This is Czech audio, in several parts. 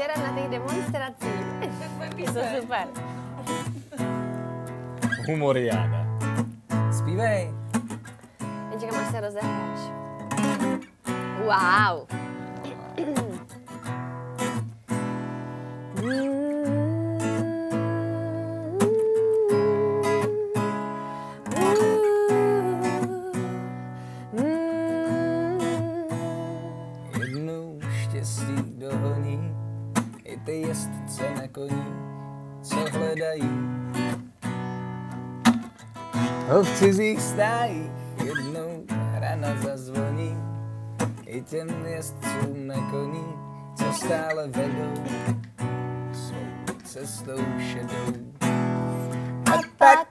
včera na těch demonstracích. To je super. Humoriáda. Zpívej. Já čekám, až se rozehráš. Wow. Jednou štěstí dohoní i ty jezdce na koní, co hledají ho v cizích stájích. Jednou rana zazvoní i těm jezdcům na koní, co stále vedou svou cestou šedou. A pak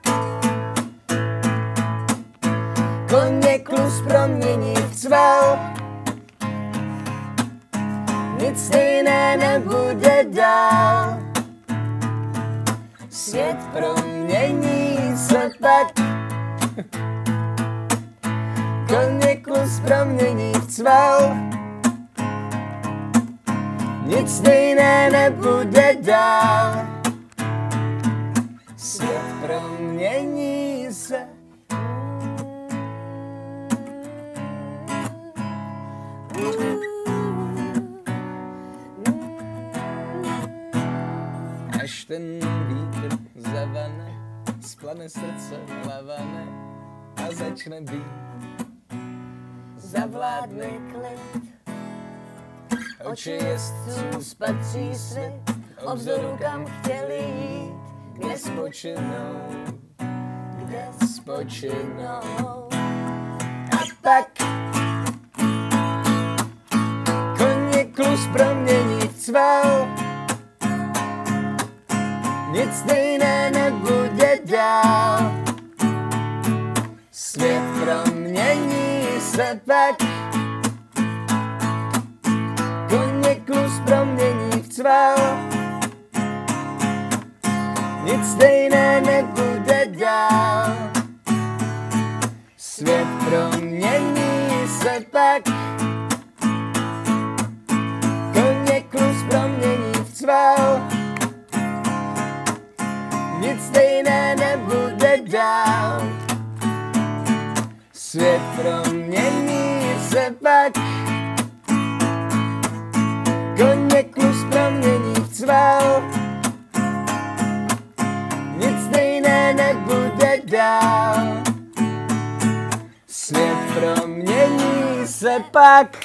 koně klus promění v cval, nic stejné nebude dál. Svět promění se pak, koně klus promění v cval, nic stejné nebude dál. Svět promění se. Až ten vítr zavane, splane srdce lavane a začne být. Zavládne klid, oči jezdců spatří svět, obzoru kam chtěli jít, kde spočinou, kde spočinou. A pak koně klus promění v cval, nic stejné nebude dál. Svět promění se pak, koně klus promění v cval, nic stejné nebude dál. Svět promění se pak, koně klus promění v cval, nic stejné nebude dál. Svět promění se pak, koně klus promění v cval, nic stejné nebude dál. Svět promění se pak,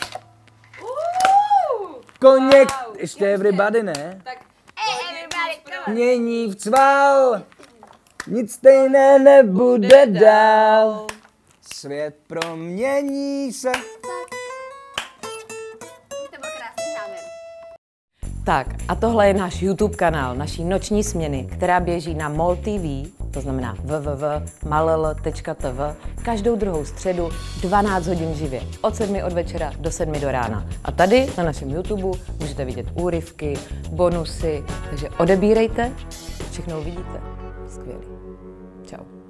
koně, ještě everybody, ne? Mění v cval, nic stejné nebude dál. Svět promění se. To byl krásný závěr. Tak a tohle je náš YouTube kanál, naší noční směny, která běží na MOL TV, to znamená www.malll.tv, každou druhou středu 12 hodin živě, od 7 od večera do 7 do rána. A tady na našem YouTube můžete vidět úryvky, bonusy, takže odebírejte, všechno uvidíte. Skvělý. Čau.